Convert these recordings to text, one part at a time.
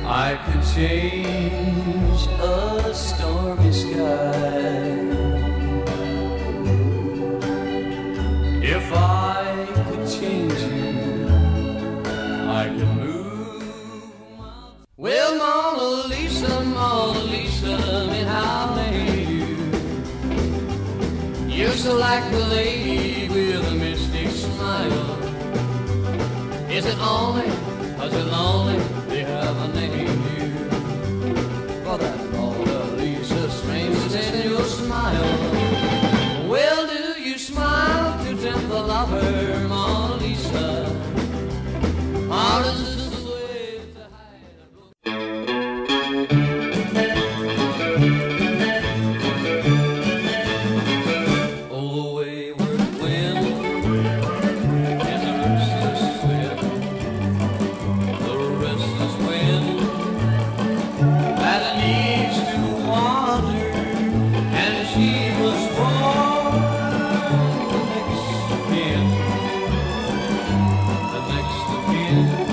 I could change a stormy sky if I could change you. I could move mountains. Well, Mona Lisa, me how may you? You're so like a lady with a mystic smile. Is it only, is it lonely? They haven't named you for that Mona Lisa strange in your smile. Well, do you smile to tempt the lover, Mona Lisa? Or is this the way to hide a oh, the wayward wind is a restless wind. The restless wind that needs to wander, and she was born the next of kin, the next of kin.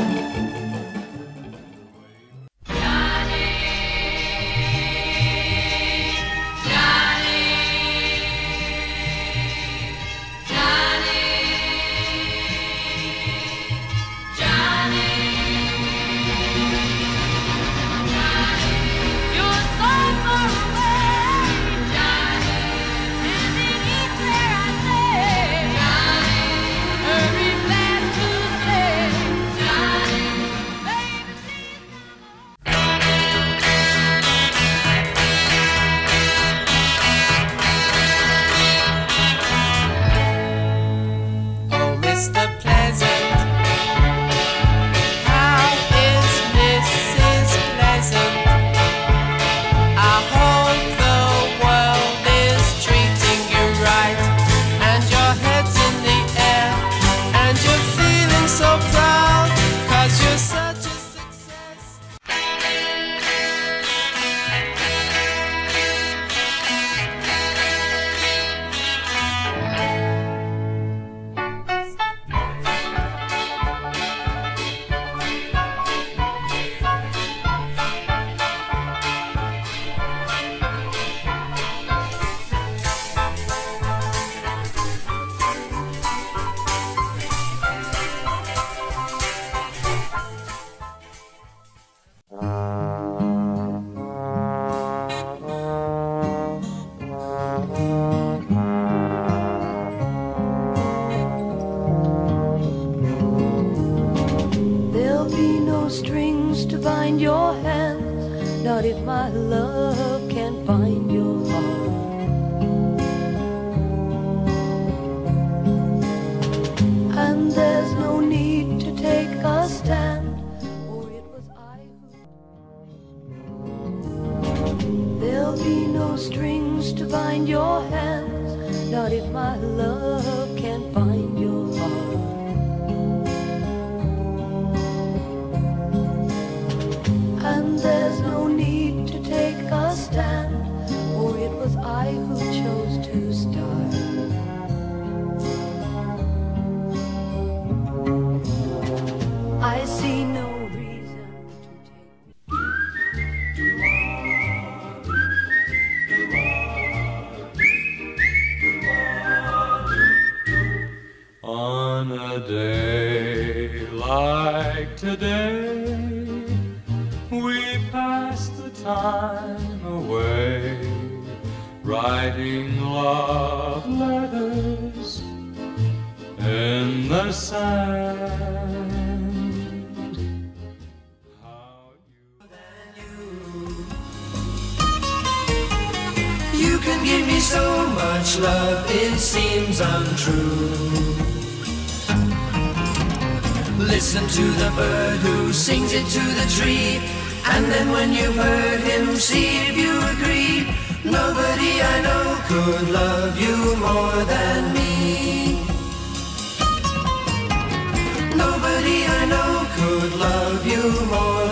Strings to bind your hands, not if my love can't find your heart. And there's no need to take a stand, for it was I who. There'll be no strings to bind your hands, not if my love can't find your heart. And there's no need to take a stand, for it was I who chose to start. I see no reason to take. On a day like today, we pass the time away, writing love letters in the sand. You can give me so much love, it seems untrue. Listen to the bird who sings it to the tree, and then when you've heard him, see if you agree. Nobody I know could love you more than me. Nobody I know could love you more